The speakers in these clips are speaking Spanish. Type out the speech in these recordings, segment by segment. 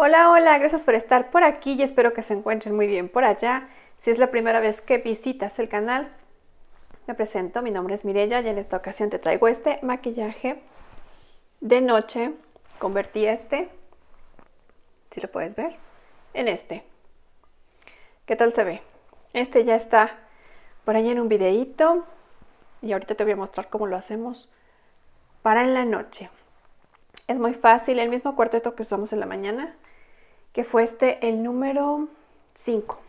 Hola, hola, gracias por estar por aquí y espero que se encuentren muy bien por allá. Si es la primera vez que visitas el canal, me presento, mi nombre es Mireya y en esta ocasión te traigo este maquillaje de noche. Convertí si lo puedes ver, en este. ¿Qué tal se ve? Este ya está por ahí en un videíto y ahorita te voy a mostrar cómo lo hacemos para en la noche. Es muy fácil, el mismo cuarteto que usamos en la mañana, que fue el número 5.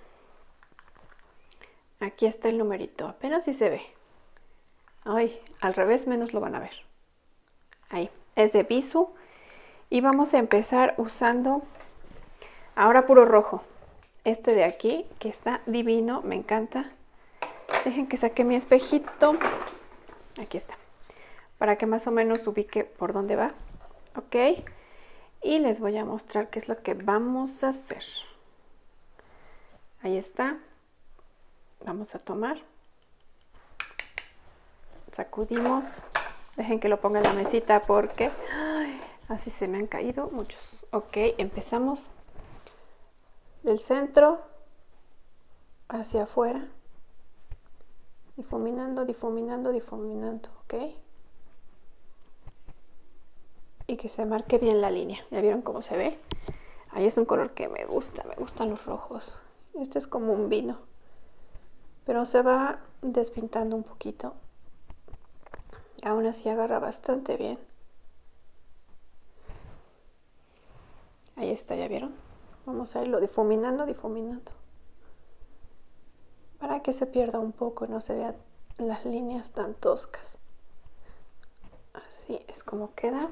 Aquí está el numerito, apenas si se ve. Ay, al revés menos lo van a ver. Ahí, es de Bisú. Y vamos a empezar usando ahora puro rojo. Este de aquí, que está divino, me encanta. Dejen que saque mi espejito. Aquí está. Para que más o menos ubique por dónde va. Ok. Y les voy a mostrar qué es lo que vamos a hacer. Ahí está. Vamos a tomar. Sacudimos. Dejen que lo ponga en la mesita porque así se me han caído muchos. Ok, empezamos del centro hacia afuera. Difuminando, difuminando, difuminando. Ok. Y que se marque bien la línea. ¿Ya vieron cómo se ve? Ahí es un color que me gusta. Me gustan los rojos. Este es como un vino. Pero se va despintando un poquito. Aún así agarra bastante bien. Ahí está, ¿ya vieron? Vamos a irlo difuminando, difuminando. Para que se pierda un poco y no se vean las líneas tan toscas. Así es como queda.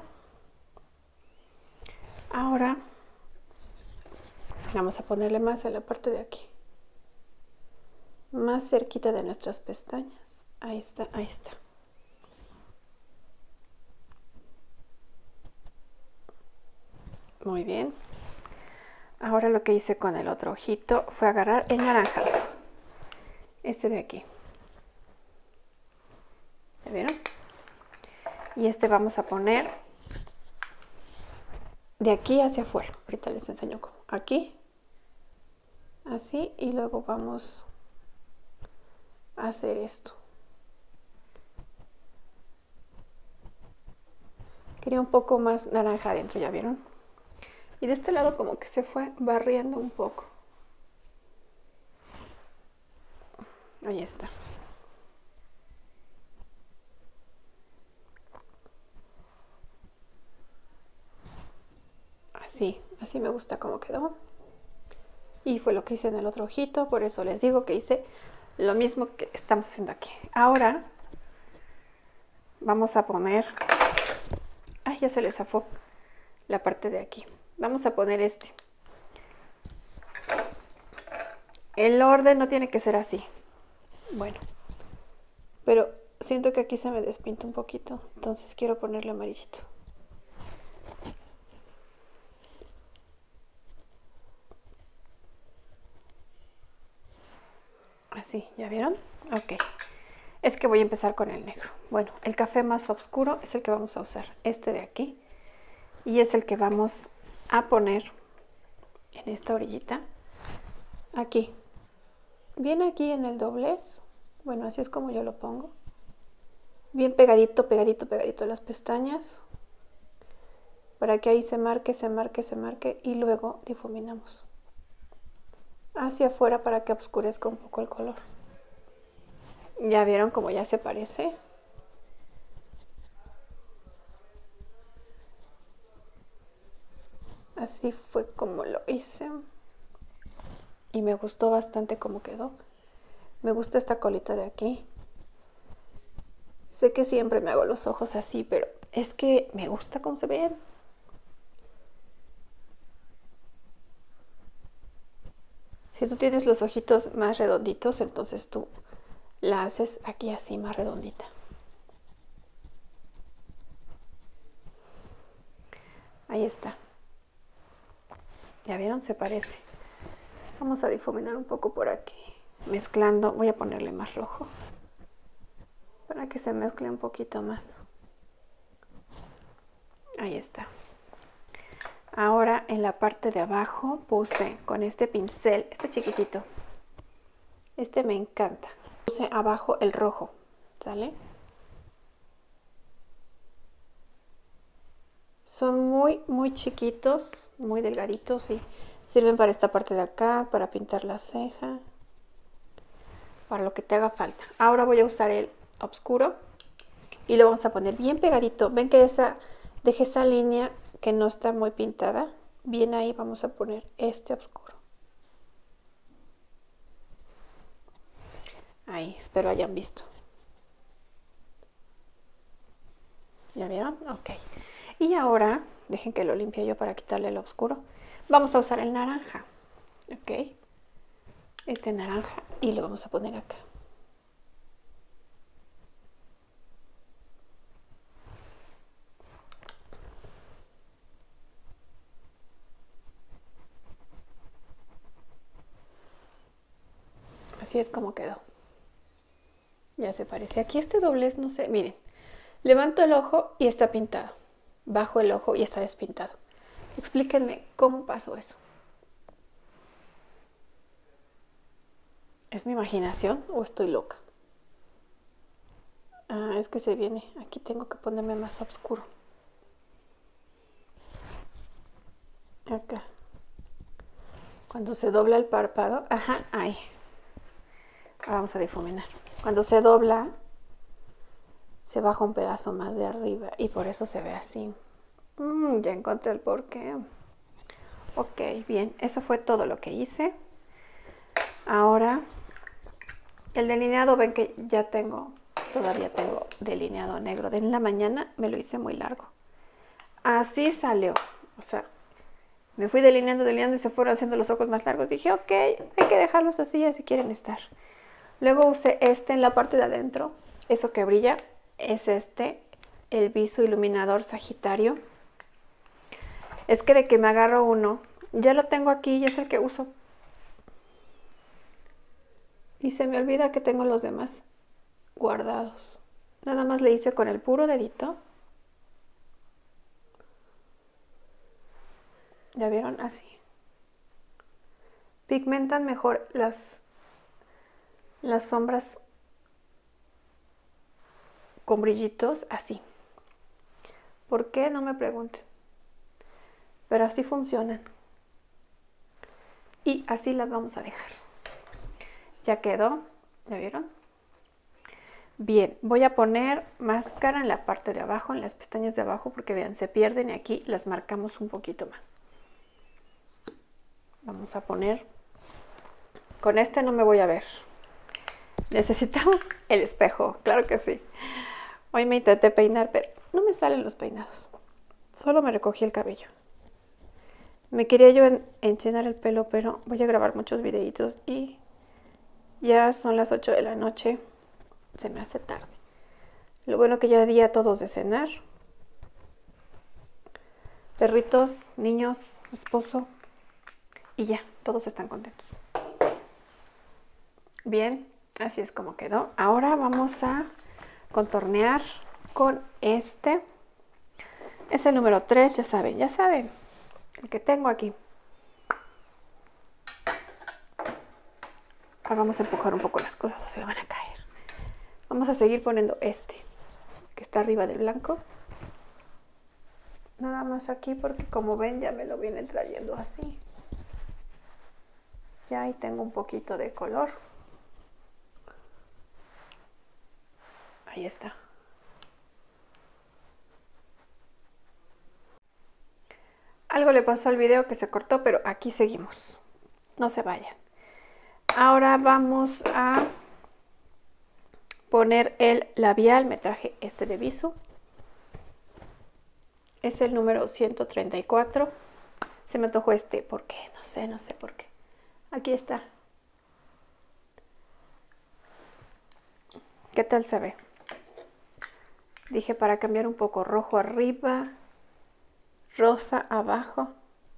Ahora vamos a ponerle más en la parte de aquí. Más cerquita de nuestras pestañas. Ahí está, ahí está. Muy bien. Ahora lo que hice con el otro ojito fue agarrar el naranja. Este de aquí. ¿Ya vieron? Y vamos a poner de aquí hacia afuera. Ahorita les enseño cómo. Aquí. Así. Y luego vamos a hacer esto. Quería un poco más naranja adentro, ¿ya vieron? Y de este lado como que se fue barriendo un poco. Ahí está. Así me gusta cómo quedó. Y fue lo que hice en el otro ojito, por eso les digo que hice lo mismo que estamos haciendo aquí. Ahora vamos a poner... Ay, ya se le zafó la parte de aquí. Vamos a poner El orden no tiene que ser así. Bueno, pero siento que aquí se me despinta un poquito, entonces quiero ponerle amarillito. Así, ¿ya vieron? Ok. Es que voy a empezar con el negro. Bueno, el café más oscuro es el que vamos a usar. Este de aquí. Y es el que vamos a poner en esta orillita. Aquí. Bien aquí en el doblez. Bueno, así es como yo lo pongo. Bien pegadito, pegadito, pegadito a las pestañas. Para que ahí se marque, se marque, se marque. Y luego difuminamos hacia afuera para que oscurezca un poco el color. ¿Ya vieron cómo ya se parece? Así fue como lo hice. Y me gustó bastante cómo quedó. Me gusta esta colita de aquí. Sé que siempre me hago los ojos así, pero es que me gusta cómo se ven. Si tú tienes los ojitos más redonditos, entonces tú la haces aquí así más redondita. Ahí está. ¿Ya vieron? Se parece. Vamos a difuminar un poco por aquí. Mezclando, voy a ponerle más rojo para que se mezcle un poquito más. Ahí está. Ahora en la parte de abajo puse con este pincel, este chiquitito. Este me encanta. Puse abajo el rojo, ¿sale? Son muy chiquitos, muy delgaditos y sirven para esta parte de acá, para pintar la ceja, para lo que te haga falta. Ahora voy a usar el oscuro y lo vamos a poner bien pegadito. Ven que dejé esa línea que no está muy pintada. Bien ahí vamos a poner este oscuro. Ahí, espero hayan visto. ¿Ya vieron? Ok. Y ahora, dejen que lo limpie yo para quitarle el oscuro. Vamos a usar el naranja. Ok. Este naranja y lo vamos a poner acá. Así es como quedó. Ya se parece. Aquí este doblez, no sé, miren. Levanto el ojo y está pintado. Bajo el ojo y está despintado. Explíquenme cómo pasó eso. ¿Es mi imaginación o estoy loca? Ah, es que se viene. Aquí tengo que ponerme más oscuro. Acá. Cuando se dobla el párpado. Ajá, ahí. Ahora vamos a difuminar. Cuando se dobla, se baja un pedazo más de arriba y por eso se ve así. Ya encontré el porqué. Ok, bien. Eso fue todo lo que hice. Ahora, el delineado, ven que ya todavía tengo delineado negro. De en la mañana me lo hice muy largo. Así salió. O sea, me fui delineando y se fueron haciendo los ojos más largos. Dije, ok, hay que dejarlos así, así quieren estar. Luego usé este en la parte de adentro. Eso que brilla es el Viso Iluminador Sagitario. Es que de que me agarro uno, ya lo tengo aquí y es el que uso. Y se me olvida que tengo los demás guardados. Nada más le hice con el puro dedito. ¿Ya vieron? Así. Pigmentan mejor las sombras con brillitos así. ¿Por qué? No me pregunten. Pero así funcionan. Y así las vamos a dejar. Ya quedó. ¿Ya vieron? Bien, voy a poner máscara en la parte de abajo, en las pestañas de abajo, porque vean, se pierden y aquí las marcamos un poquito más. Vamos a poner, con este no me voy a ver. Necesitamos el espejo, claro que sí. Hoy me intenté peinar, pero no me salen los peinados. Solo me recogí el cabello. Me quería yo enchinar el pelo, pero voy a grabar muchos videitos y ya son las 8 de la noche. Se me hace tarde. Lo bueno que ya di a todos de cenar. Perritos, niños, esposo. Y ya, todos están contentos. Bien, así es como quedó. Ahora vamos a contornear con este. Es el número 3, ya saben. El que tengo aquí. Ahora vamos a empujar un poco las cosas, se van a caer. Vamos a seguir poniendo este, que está arriba del blanco. Nada más aquí porque como ven ya me lo vienen trayendo así. Ya ahí tengo un poquito de color. Ahí está. Algo le pasó al video que se cortó, pero aquí seguimos. No se vayan. Ahora vamos a poner el labial. Me traje este de Viso. Es el número 134. Se me antojó este. ¿Por qué? No sé por qué. Aquí está. ¿Qué tal se ve? Dije para cambiar un poco, rojo arriba, rosa abajo.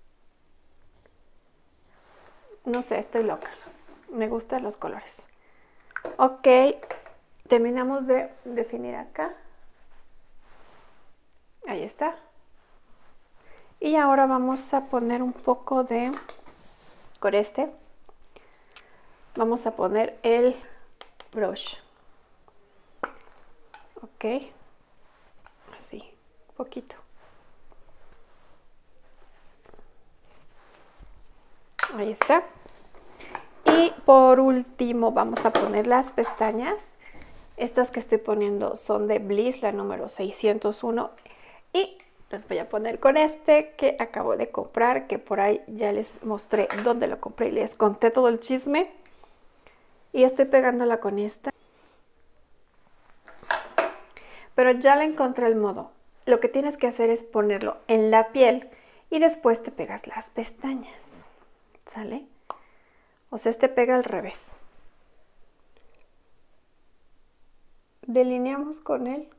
No sé, estoy loca. Me gustan los colores. Ok, terminamos de definir acá. Ahí está. Y ahora vamos a poner un poco de, con este, vamos a poner el brush. Ok, así, poquito. Ahí está. Y por último vamos a poner las pestañas. Estas que estoy poniendo son de Bliss, la número 601. Y las voy a poner con este que acabo de comprar, que por ahí ya les mostré dónde lo compré y les conté todo el chisme. Y estoy pegándola con esta. Pero ya le encontré el modo. Lo que tienes que hacer es ponerlo en la piel y después te pegas las pestañas. ¿Sale? O sea, este pega al revés. Delineamos con él.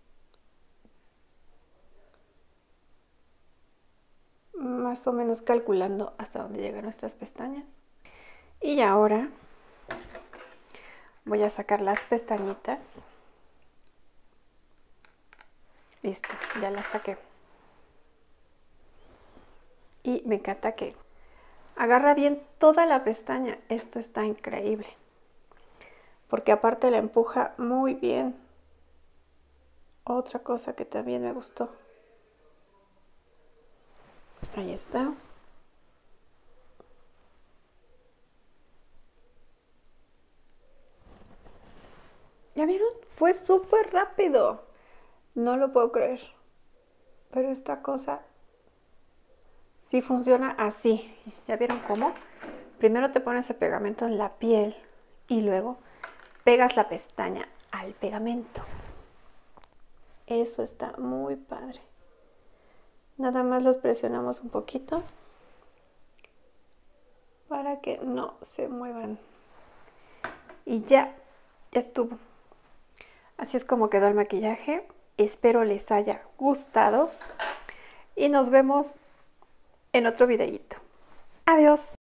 Más o menos calculando hasta dónde llegan nuestras pestañas. Y ahora voy a sacar las pestañitas. Listo, ya las saqué. Y me encanta que agarra bien toda la pestaña. Esto está increíble. Porque aparte la empuja muy bien. Otra cosa que también me gustó. Ahí está. ¿Ya vieron? Fue súper rápido. No lo puedo creer. Pero esta cosa sí funciona así. ¿Ya vieron cómo? Primero te pones el pegamento en la piel y luego pegas la pestaña al pegamento. Eso está muy padre. Nada más los presionamos un poquito para que no se muevan. Y ya estuvo. Así es como quedó el maquillaje. Espero les haya gustado y nos vemos en otro videito. Adiós.